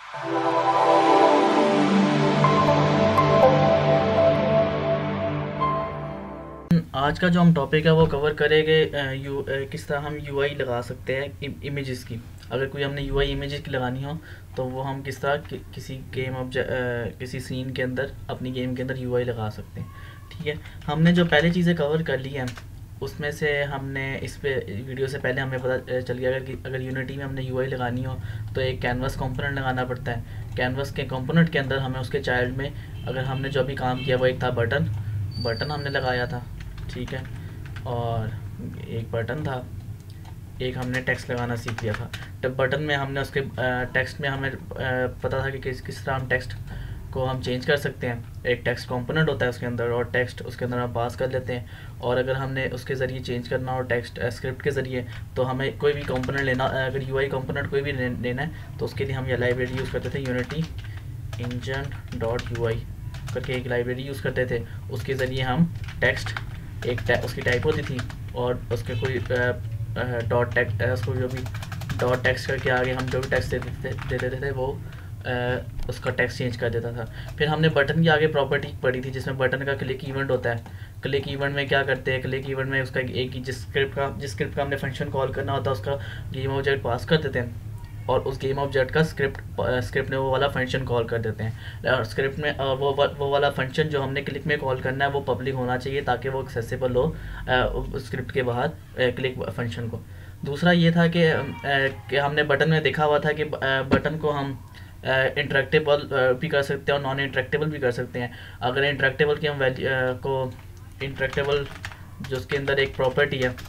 आज का जो हम टॉपिक है वो कवर करेंगे किस तरह हम यूआई लगा सकते हैं इमेजेस की। अगर कोई हमने यूआई इमेजेस की लगानी हो तो वो हम किस तरह किसी गेम ऑब्जेक्ट किसी सीन के अंदर अपनी गेम के अंदर यूआई लगा सकते हैं। ठीक है, हमने जो पहले चीज़ें कवर कर ली हैं उसमें से हमने इस पे वीडियो से पहले हमें पता चल गया अगर यूनिटी में हमने यूआई लगानी हो तो एक कैनवास कंपोनेंट लगाना पड़ता है। कैनवास के कंपोनेंट के अंदर हमें उसके चाइल्ड में अगर हमने जो भी काम किया वो एक था बटन हमने लगाया था। ठीक है, और एक बटन था, एक हमने टेक्स्ट लगाना सीख लिया था। तब बटन में हमने उसके टेक्स्ट में हमें पता था कि किस तरह हम टेक्स्ट को हम चेंज कर सकते हैं। एक टेक्स्ट कंपोनेंट होता है उसके अंदर और टेक्स्ट उसके अंदर हम पास कर लेते हैं। और अगर हमने उसके ज़रिए चेंज करना हो टेक्स्ट स्क्रिप्ट के ज़रिए तो हमें कोई भी कंपोनेंट लेना, अगर यूआई कंपोनेंट कोई भी लेना है तो उसके लिए हम यह लाइब्रेरी यूज़ करते थे, यूनिटी इंजन डॉट यूआई करके एक लाइब्रेरी यूज़ करते थे। उसके ज़रिए हम टेक्स्ट उसकी टाइप होती थी और उसके कोई डॉट टेक्स्ट उसको जो भी डॉट टेक्स्ट करके आगे हम जो भी टेक्स्ट दे देते थे वो उसका टेक्स्ट चेंज कर देता था। फिर हमने बटन की आगे प्रॉपर्टी पढ़ी थी जिसमें बटन का क्लिक इवेंट होता है। क्लिक इवेंट में क्या करते हैं, क्लिक इवेंट में उसका एक जिस स्क्रिप्ट का हमने फंक्शन कॉल करना होता है उसका गेम ऑब्जेक्ट पास कर देते हैं और उस गेम ऑब्जेक्ट का स्क्रिप्ट में वो वाला फंक्शन कॉल कर देते हैं। और स्क्रिप्ट में वो वाला फंक्शन जो हमने क्लिक में कॉल करना है वो पब्लिक होना चाहिए ताकि वो एक्सेसिबल हो स्क्रिप्ट के बाहर क्लिक फंक्शन को। दूसरा ये था कि हमने बटन में देखा हुआ था कि बटन को हम इंटरेक्टेबल भी कर सकते हैं और नॉन इंटरेक्टेबल भी कर सकते हैं। अगर इंटरेक्टेबल की हम इंटरेक्टेबल जो उसके अंदर एक प्रॉपर्टी है,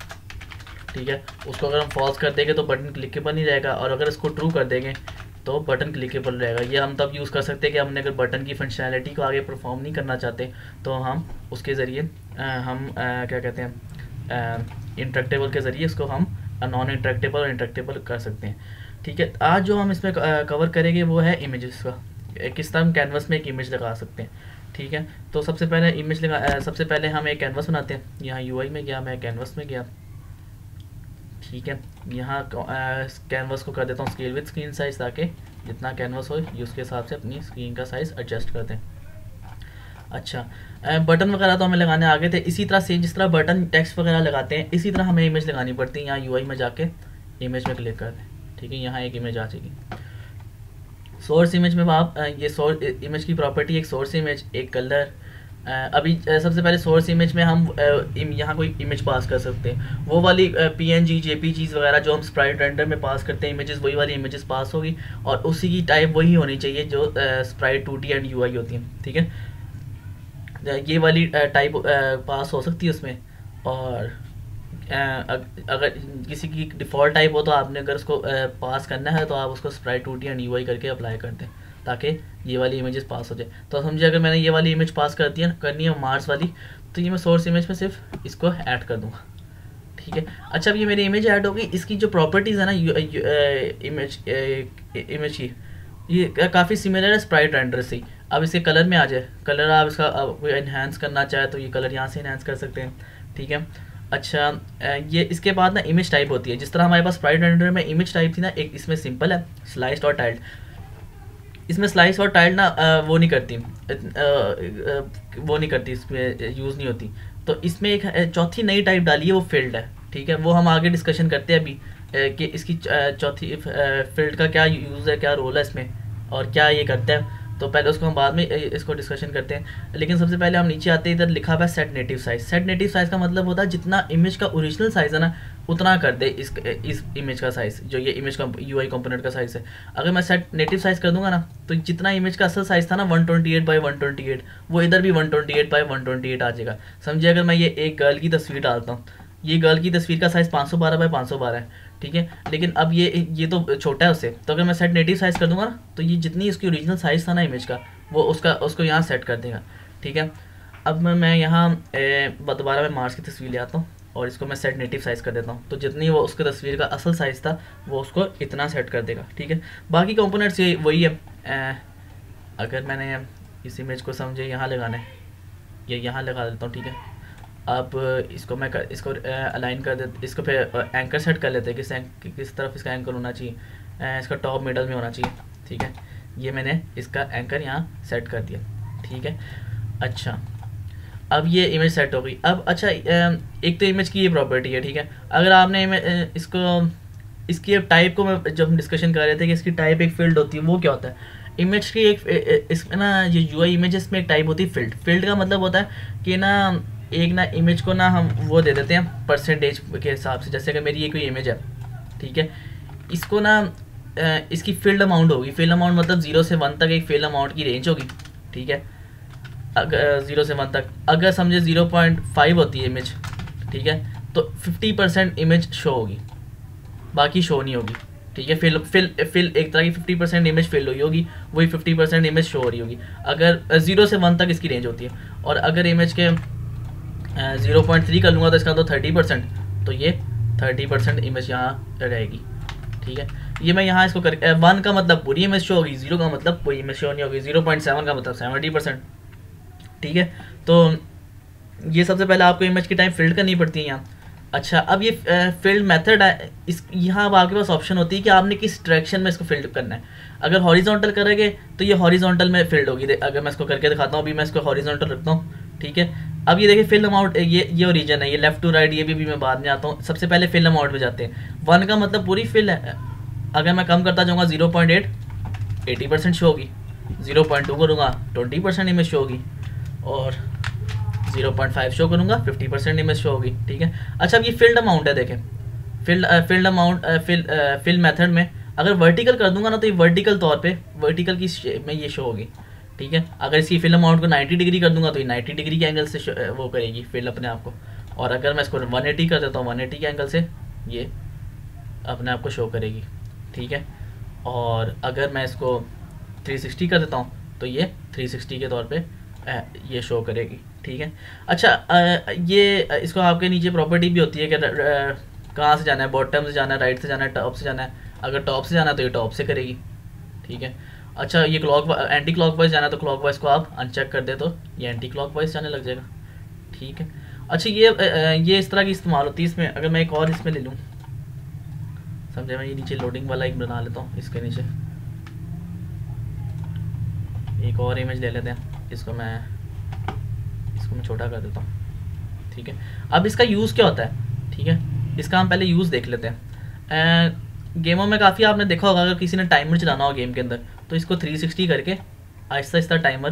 ठीक है, उसको अगर हम फॉल्स कर देंगे तो बटन क्लिकेबल नहीं रहेगा और अगर इसको ट्रू कर देंगे तो बटन क्लिकेबल रहेगा। ये हम तब यूज़ कर सकते हैं कि हमने अगर बटन की फंक्शनैलिटी को आगे परफॉर्म नहीं करना चाहते तो हम उसके ज़रिए हम क्या कहते हैं इंटरेक्टेबल के ज़रिए इसको हम नॉन इंटरेक्टेबल और इंटरेक्टेबल कर सकते हैं। ठीक है, आज जो हम इसमें कवर करेंगे वो है इमेजेस का, किस तरह हम कैनवस में एक इमेज लगा सकते हैं। ठीक है, तो सबसे पहले हम एक कैनवस बनाते हैं। यहाँ यूआई में गया, मैं कैनवस में गया। ठीक है, यहाँ कैनवस को कर देता हूँ स्केल विद स्क्रीन साइज ताकि जितना कैनवस हो ये उसके हिसाब से अपनी स्क्रीन का साइज़ एडजस्ट कर दें। अच्छा, बटन वगैरह तो हमें लगाने आ गए थे। इसी तरह से जिस तरह बटन टेक्स्ट वगैरह लगाते हैं इसी तरह हमें इमेज लगानी पड़ती है। यहाँ यूआई में जाके इमेज में क्लिक कर दें। ठीक है, यहाँ एक इमेज आ जाएगी। सोर्स इमेज में आप ये सोर्स इमेज की प्रॉपर्टी एक सोर्स इमेज, एक कलर। अभी सबसे पहले सोर्स इमेज में हम यहाँ कोई इमेज पास कर सकते हैं। वो वाली पीएनजी जेपीजीज वगैरह जो हम स्प्राइट रेंडर में पास करते हैं इमेजेस, वही वाली इमेजेस पास होगी और उसी की टाइप वही होनी चाहिए जो स्प्राइट 2D एंड यूआई होती है। ठीक है, ये वाली टाइप पास हो सकती है उसमें। और अगर किसी की डिफ़ॉल्ट टाइप हो तो आपने अगर उसको पास करना है तो आप उसको स्प्राइट 2D एंड यूआई करके अप्लाई कर दें ताकि ये वाली इमेजेस पास हो जाए। तो समझिए अगर मैंने ये वाली इमेज पास करनी है मार्स वाली, तो ये मैं सोर्स इमेज में सिर्फ इसको ऐड कर दूँगा। ठीक है, अच्छा, अब ये मेरी इमेज ऐड हो गई। इसकी जो प्रॉपर्टीज़ है ना इमेज की, ये काफ़ी सिमिलर है स्प्राइट रेंडर से। अब इसके कलर में आ जाए, कलर आप इसका कोई इन्हांस करना चाहे तो ये कलर यहाँ से इन्हांस कर सकते हैं। ठीक है, अच्छा, ये इसके बाद ना इमेज टाइप होती है। जिस तरह हमारे पास स्प्राइट रेंडर में इमेज टाइप थी ना, एक इसमें सिंपल है स्लाइस्ड और टाइल्ड। इसमें स्लाइस और टाइल्ड ना वो नहीं करती, इसमें यूज़ नहीं होती। तो इसमें एक चौथी नई टाइप डाली है, वो फील्ड है। ठीक है, वो हम आगे डिस्कशन करते हैं अभी कि इसकी चौथी फील्ड का क्या यूज़ है, क्या रोल है इसमें और क्या ये करता है। तो पहले उसको हम बाद में इसको डिस्कशन करते हैं। लेकिन सबसे पहले हम नीचे आते हैं, इधर लिखा हुआ है set native size. Set native size का मतलब होता है जितना इमेज का ओरिजिनल साइज़ है ना उतना कर दे इस इमेज का साइज़, जो ये इमेज का यूआई कंपोनेंट का साइज़ है। अगर मैं सेट नेटिव साइज़ कर दूंगा ना तो जितना इमेज का असल साइज़ था ना 128 बाई 128, वो इधर भी 128 बाई 128 आ जाएगा। समझिए अगर मैं ये एक गर्ल की तस्वीर डालता हूँ, ये गर्ल की तस्वीर का साइज़ 512 बाई 512 है। ठीक है, लेकिन अब ये तो छोटा है उससे, तो अगर मैं सेट नेटिव साइज़ कर दूंगा ना तो ये जितनी इसकी ओरिजिनल साइज़ था ना इमेज का वो उसको यहाँ सेट कर देगा। ठीक है, अब मैं यहाँ दोबारा मैं मार्स की तस्वीर ले आता हूँ और इसको मैं सेट नेटिव साइज़ कर देता हूँ। तो जितनी वो उसकी तस्वीर का असल साइज़ था वो उसको इतना सेट कर देगा। ठीक है, बाकी कंपोनेंट्स ये वही है। अगर मैंने इस इमेज को समझे यहाँ लगाना है, ये यहाँ लगा देता हूँ। ठीक है, अब इसको अलाइन कर देते, इसको फिर एंकर सेट कर लेते हैं किस तरफ इसका एंकर होना चाहिए। इसका टॉप मिडल में होना चाहिए। ठीक है, ये मैंने इसका एंकर यहाँ सेट कर दिया। ठीक है, अच्छा अब ये इमेज सेट हो गई। अब अच्छा एक तो इमेज की ये प्रॉपर्टी है। ठीक है, अगर आपने इसको इसकी अब टाइप को मैं जब हम डिस्कशन कर रहे थे कि इसकी टाइप एक फील्ड होती है, वो क्या होता है इमेज की एक इसमें ना, ये यूआई इमेजेस में एक टाइप होती है फील्ड। फील्ड का मतलब होता है कि ना एक ना इमेज को ना हम वो दे देते हैं परसेंटेज के हिसाब से। जैसे अगर मेरी ये कोई इमेज है, ठीक है, इसको ना इसकी फील्ड अमाउंट होगी। फील्ड अमाउंट मतलब 0 से 1 तक एक फील्ड अमाउंट की रेंज होगी। ठीक है, अगर 0 से 1 तक अगर समझे 0.5 होती है इमेज, ठीक है, तो 50% इमेज शो होगी, बाकी शो नहीं होगी। ठीक है, फिल एक तरह की 50% इमेज फिल हुई होगी, वही 50% इमेज शो हो रही होगी। अगर 0 से 1 तक इसकी रेंज होती है, और अगर इमेज के 0.3 कर लूँगा तो इसका तो 30%, तो ये 30% इमेज यहाँ रहेगी। ठीक है, ये मैं यहाँ इसको कर 1 का मतलब पूरी इमेज शो होगी, 0 का मतलब कोई इमेज शो नहीं होगी, 0.7 का मतलब 70%। ठीक है, तो ये सबसे पहले आपको इमेज की टाइप फिल्ड करनी पड़ती है यहाँ। अच्छा, अब ये फील्ड मेथड है, इस यहाँ अब आपके पास ऑप्शन होती है कि आपने किस डायरेक्शन में इसको फील्ड करना है। अगर हॉरिजॉन्टल करेंगे तो ये हॉरिजॉन्टल में फील्ड होगी। अगर मैं इसको करके दिखाता हूँ, अभी मैं इसको हॉरिजॉन्टल रखता हूँ। ठीक है, अब ये देखिए फील्ड अमाउंट, ये ओरिजिन है, ये लेफ्ट टू राइट, ये भी मैं बाद में आता हूँ। सबसे पहले फील्ड अमाउंट में जाते हैं। 1 का मतलब पूरी फील्ड है। अगर मैं कम करता जाऊँगा 0.8 80% शो होगी, 0.2 करूँगा 20% इमेज शो होगी, और 0.5 शो करूँगा 50% इमेज शो होगी। ठीक है, अच्छा अब ये फील्ड अमाउंट है, देखें फील्ड अमाउंट फील्ड मेथड में अगर वर्टिकल कर दूंगा ना, तो ये वर्टिकल तौर पे वर्टिकल की शेप में ये शो होगी। ठीक है, अगर इसकी फील्ड अमाउंट को 90 डिग्री कर दूंगा तो ये 90 डिग्री के एंगल से वो करेगी फील्ड अपने आप को। और अगर मैं इसको 180 कर देता हूँ, 180 के एंगल से ये अपने आप को शो करेगी। ठीक है, और अगर मैं इसको 360 कर देता हूँ तो ये 360 के तौर पे ये शो करेगी। ठीक है, अच्छा ये इसको आपके नीचे प्रॉपर्टी भी होती है कि कहाँ से जाना है, बॉटम से जाना है, राइट से जाना है, टॉप से जाना है। अगर टॉप से जाना है तो ये टॉप से करेगी। ठीक है, अच्छा ये एंटी क्लॉक वाइज जाना है तो क्लॉक वाइज को आप अनचेक कर दे तो ये एंटी क्लॉक वाइज जाने लग जाएगा। ठीक है, अच्छा ये इस तरह की इस्तेमाल होती है इसमें। अगर मैं एक और इसमें ले लूँ, समझे, मैं ये नीचे लोडिंग वाला एक बना लेता हूँ, इसके नीचे एक और इमेज ले लेते हैं, इसको मैं छोटा कर देता हूँ। ठीक है, अब इसका यूज़ क्या होता है। ठीक है, इसका हम पहले यूज़ देख लेते हैं। गेमों में काफ़ी आपने देखा होगा, अगर किसी ने टाइमर चलाना हो गेम के अंदर, तो इसको 360 करके आहिस्ता आहिस्ता टाइमर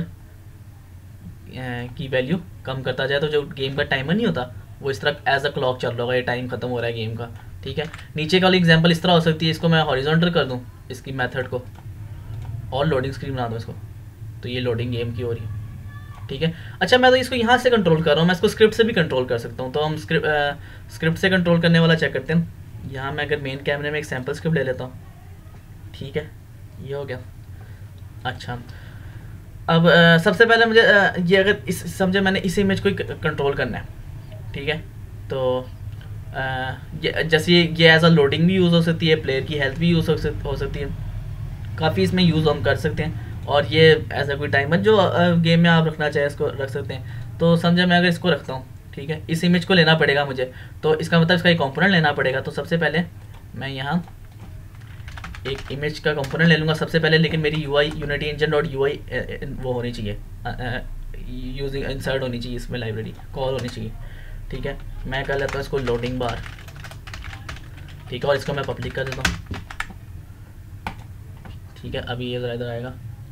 की वैल्यू कम करता जाए, तो जो गेम का टाइमर नहीं होता वो इस तरह एज अ क्लॉक चल रहा होगा, ये टाइम खत्म हो रहा है गेम का। ठीक है, नीचे वाली एग्जांपल इस तरह हो सकती है, इसको मैं हॉरिजॉन्टल कर दूँ इसकी मेथड को, और लोडिंग स्क्रीन बना दूँ इसको, तो ये लोडिंग गेम की हो रही है। ठीक है, अच्छा मैं तो इसको यहाँ से कंट्रोल कर रहा हूँ, मैं इसको स्क्रिप्ट से भी कंट्रोल कर सकता हूँ। तो हम स्क्रिप्ट से कंट्रोल करने वाला चेक करते हैं। यहाँ मैं अगर मेन कैमरे में एक सैम्पल स्क्रिप्ट ले लेता हूँ, ठीक है, ये हो गया। अच्छा अब सबसे पहले मुझे ये अगर इस समझे मैंने इस इमेज को कंट्रोल करना है। ठीक है, तो जैसे ये एज अ लोडिंग भी यूज़ हो सकती है, प्लेयर की हेल्थ भी यूज़ हो सकती है, काफ़ी इसमें यूज़ हम कर सकते हैं। और ये ऐसा कोई टाइमर जो गेम में आप रखना चाहे इसको रख सकते हैं। तो समझे मैं अगर इसको रखता हूँ, ठीक है, इस इमेज को लेना पड़ेगा मुझे, तो इसका मतलब इसका एक कंपोनेंट लेना पड़ेगा। तो सबसे पहले मैं यहाँ एक इमेज का कंपोनेंट ले लूँगा सबसे पहले, लेकिन मेरी UI Unity engine dot UI वो होनी चाहिए, यूजिंग इंसर्ट होनी चाहिए, इसमें लाइब्रेरी कॉल होनी चाहिए। ठीक है, मैं कर लेता हूँ इसको लोडिंग बार। ठीक है, और इसको मैं पब्लिक कर देता हूँ। ठीक है, अभी ये ज़रा इधर आएगा।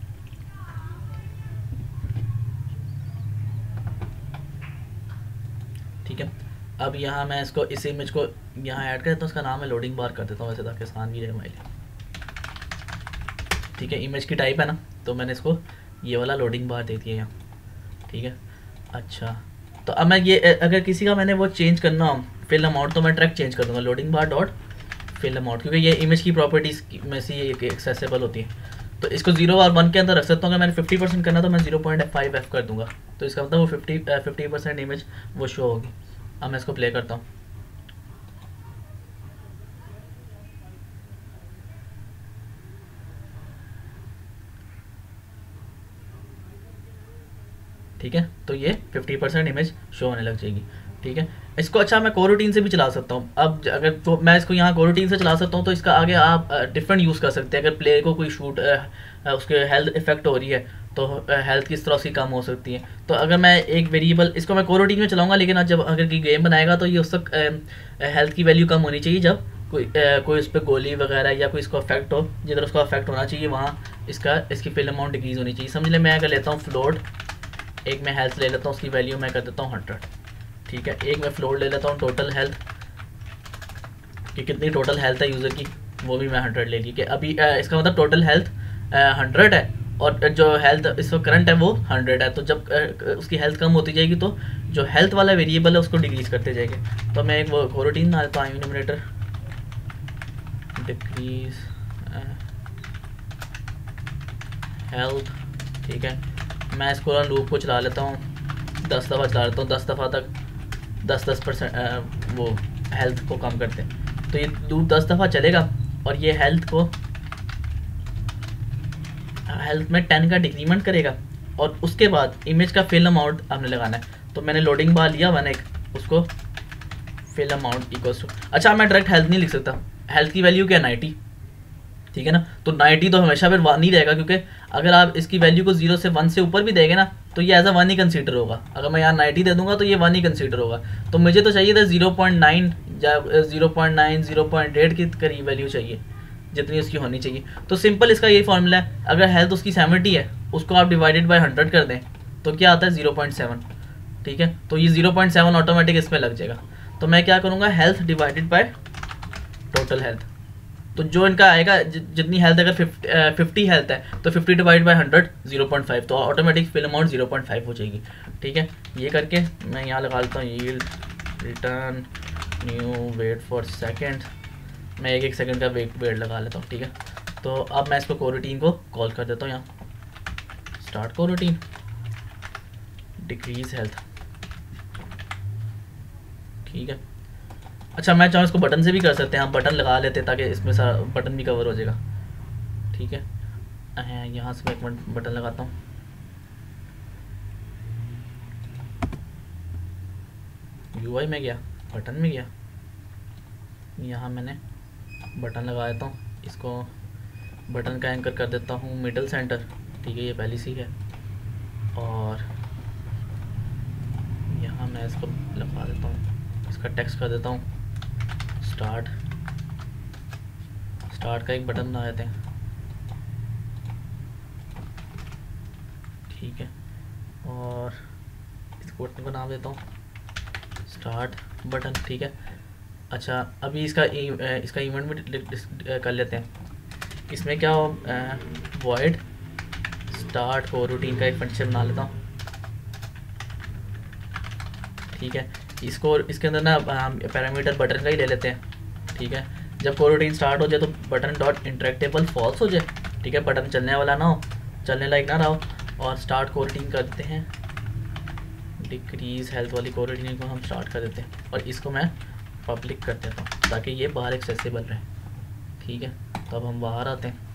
ठीक है, अब यहाँ मैं इसको इस इमेज को यहाँ ऐड कर देता हूँ, उसका नाम है लोडिंग बार कर देता हूँ वैसे, ताकि आसान भी रहे हमारे लिए। ठीक है, इमेज की टाइप है ना, तो मैंने इसको ये वाला लोडिंग बार दे दिया यहाँ। ठीक है, अच्छा तो अब मैं ये अगर किसी का मैंने वो चेंज करना हो फिल अमाउंट, तो मैं ट्रैक चेंज कर दूँगा loading bar dot fill amount, क्योंकि ये इमेज की प्रॉपर्टीज़ में से ये एक्सेसिबल होती है। तो इसको 0 और 1 के अंदर रख सकता हूँ। अगर मैंने 50% करना तो मैं 0.5f कर दूँगा, तो इसका मतलब वो 50% इमेज वो शो होगी। अब मैं इसको प्ले करता हूँ। ठीक है, तो ये 50% इमेज शो होने लग जाएगी। ठीक है। इसको अच्छा मैं कोरोटीन से भी चला सकता हूँ। अब अगर तो मैं इसको यहाँ कोरोटीन से चला सकता हूँ, तो इसका आगे आप डिफरेंट यूज़ कर सकते हैं। अगर प्लेयर को कोई शूट उसके हेल्थ इफेक्ट हो रही है तो हेल्थ किस तरह उसकी कम हो सकती है। तो अगर मैं एक वेरिएबल इसको मैं कोरोटीन में चलाऊंगा, लेकिन जब अगर की गेम बनाएगा तो ये उस तक हेल्थ की वैल्यू कम होनी चाहिए जब कोई उस पर गोली वगैरह या कोई इसको अफेक्ट हो, जिधर उसको अफेक्ट होना चाहिए वहाँ इसकी फिल अमाउंट डिक्रीज़ होनी चाहिए। समझ ले, मैं अगर लेता हूँ फ्लोट, एक मैं हेल्थ ले लेता हूँ, उसकी वैल्यू मैं कर देता हूँ 100, ठीक है। एक मैं फ्लोट ले लेता हूँ टोटल हेल्थ, कि कितनी टोटल हेल्थ है यूज़र की, वो भी मैं 100 ले ली। कि अभी इसका मतलब टोटल हेल्थ 100 है और जो हेल्थ इस वक्त करंट है वो 100 है। तो जब उसकी हेल्थ कम होती जाएगी तो जो हेल्थ वाला वेरिएबल है उसको डिक्रीज़ करते जाएंगे। तो मैं एक वो कोरोटीन डालता हूँ, न्यूमरेटर डिक्रीज हेल्थ, ठीक है। मैं इसको लूप को चला लेता हूँ, 10 दफ़ा चला लेता हूँ, 10 दफ़ा तक 10% वो हेल्थ को कम करते हैं। तो ये लूप 10 दफ़ा चलेगा और ये हेल्थ में 10 का डिक्रीमेंट करेगा। और उसके बाद इमेज का फिल अमाउंट आपने लगाना है। तो मैंने लोडिंग बार लिया मैंने उसको फिल अमाउंट इक्वल्स टू, अच्छा मैं डायरेक्ट हेल्थ नहीं लिख सकता, हेल्थ की वैल्यू क्या है 90, ठीक है ना। तो 90 तो हमेशा फिर 1 ही रहेगा, क्योंकि अगर आप इसकी वैल्यू को 0 से 1 से ऊपर भी देंगे ना तो ये एज अ 1 ही कंसीडर होगा। अगर मैं यहाँ 90 दे दूंगा तो ये 1 ही कंसीडर होगा। तो मुझे तो चाहिए था 0.9 या 0.9 0.8 की करीब वैल्यू चाहिए, जितनी उसकी होनी चाहिए। तो सिंपल इसका ये फॉर्मूला है, अगर हेल्थ उसकी 70 है उसको आप डिवाइडेड बाय 100 कर दें तो क्या आता है 0.7, ठीक है। तो ये 0.7 ऑटोमेटिक इसमें लग जाएगा। तो मैं क्या करूँगा, health divided by total health, तो जो इनका आएगा जितनी हेल्थ, अगर 50 हेल्थ है तो 50 डिवाइड बाय 100 0.5, तो ऑटोमेटिक फिल अमाउंट 0.5 हो जाएगी, ठीक है। ये करके मैं यहाँ लगा लेता हूँ yield return new wait for second, मैं एक सेकंड का वेट लगा लेता हूँ, ठीक है। तो अब मैं इसको कोरोटीन को कॉल कर देता हूँ, यहाँ स्टार्ट कोरोटीन डिक्रीज हेल्थ, ठीक है। अच्छा मैं चाहूँ इसको बटन से भी कर सकते हैं, हम बटन लगा लेते हैं ताकि इसमें सारा बटन भी कवर हो जाएगा, ठीक है। यहाँ से मैं एक मिनट बटन लगाता हूँ, यूआई में गया, बटन में गया, यहाँ मैंने बटन लगा देता हूँ, इसको बटन का एंकर कर देता हूँ मिडल सेंटर, ठीक है, ये पहली सी है। और यहाँ मैं इसको लगा देता हूँ, इसका टेक्स्ट कर देता हूँ स्टार्ट का एक बटन बना देते हैं, ठीक है। और इसको बटन बना देता हूँ स्टार्ट बटन, ठीक है। अच्छा अभी इसका इवेंट भी कर लेते हैं। इसमें क्या हो, वॉइड स्टार्ट कोरोटीन का एक फंक्शन बना लेता हूँ, ठीक है। इसको इसके अंदर ना पैरामीटर बटन का ही ले लेते हैं, ठीक है। जब कोरोटीन स्टार्ट हो जाए तो बटन डॉट इंटरेक्टेबल फॉल्स हो जाए, ठीक है, बटन चलने वाला ना हो, चलने लायक ना रहा हो। और स्टार्ट कोरोटीन करते हैं डिक्रीज हेल्थ वाली कोरोटीन को हम स्टार्ट कर देते हैं और इसको मैं पब्लिक कर देता हूँ ताकि ये बाहर एक्सेसिबल रहे, ठीक है। तो अब हम बाहर आते हैं,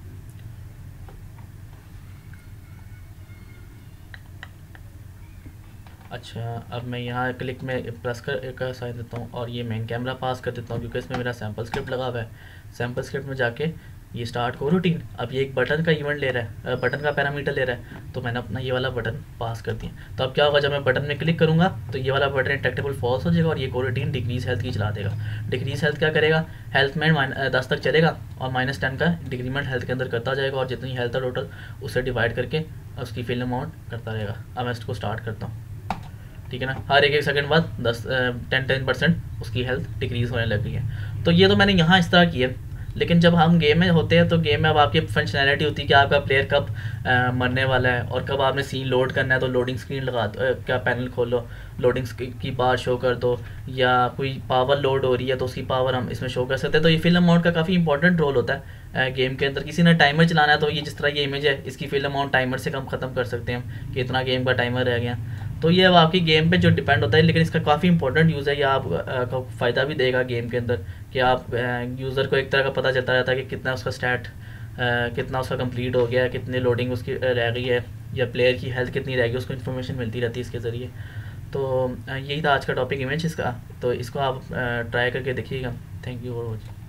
अच्छा अब मैं यहाँ क्लिक में प्लस का साइन देता हूँ और ये मेन कैमरा पास कर देता हूँ क्योंकि इसमें मेरा सैम्पल स्क्रिप्ट लगा हुआ है। सैम्पल स्क्रिप्ट में जाके ये स्टार्ट कोरोटीन, अब ये एक बटन का इवेंट ले रहा है, बटन का पैरामीटर ले रहा है, तो मैंने अपना ये वाला बटन पास कर दिया। तो अब क्या होगा, जब मैं बटन में क्लिक करूँगा तो ये वाला बटन इंटरेक्टेबल फॉल्स हो जाएगा और ये कोरोटीन डिक्रीज हेल्थ की चला देगा। डिक्रीज हेल्थ क्या करेगा, हेल्थ में 10 तक चलेगा और -10 का डिक्रीमेंट हेल्थ के अंदर करता जाएगा और जितनी हेल्थ है टोटल उससे डिवाइड करके उसकी फिल अमाउंट करता रहेगा। अब मैं इसको स्टार्ट करता हूँ, ठीक है ना। हर एक सेकंड बाद 10% उसकी हेल्थ डिक्रीज़ होने लग गई है। तो ये तो मैंने यहाँ इस तरह किया, लेकिन जब हम गेम में होते हैं तो गेम में अब आपकी फंक्शनैलिटी होती है कि आपका प्लेयर कब मरने वाला है और कब आपने सीन लोड करना है। तो लोडिंग स्क्रीन लगा क्या पैनल खोलो, लोडिंग की बार शो कर दो, या कोई पावर लोड हो रही है तो उसकी पावर हम इसमें शो कर सकते हैं। तो ये फिल अमाउंट का काफ़ी इंपॉर्टेंट रोल होता है गेम के अंदर। किसी ने टाइमर चलाना है तो ये जिस तरह ये इमेज है इसकी फिल अमाउंट टाइमर से कम ख़त्म कर सकते हैं हम कि इतना गेम का टाइमर रह गया। तो ये अब आपकी गेम पे जो डिपेंड होता है, लेकिन इसका काफ़ी इंपॉर्टेंट यूज़ है। ये आपको फ़ायदा भी देगा गेम के अंदर कि आप यूज़र को एक तरह का पता चलता रहता है कि कितना उसका स्टैट कितना उसका कंप्लीट हो गया, कितनी लोडिंग उसकी रह गई है, या प्लेयर की हेल्थ कितनी रह गई, उसको इन्फॉर्मेशन मिलती रहती है इसके ज़रिए। तो यही था आज का टॉपिक इमेजेस का। तो इसको आप ट्राई करके देखिएगा। Thank you for watching.